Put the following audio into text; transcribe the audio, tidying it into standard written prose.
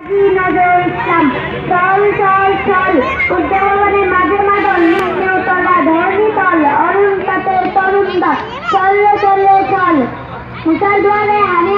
নজরুল ইসলাম। চল চল চল উদ্যানবনে মাঝে মাদল নিউতলা ধরণী তল অরুণ তাতে তরুণ দল চল চল চল মুসার দুয়ারে হানি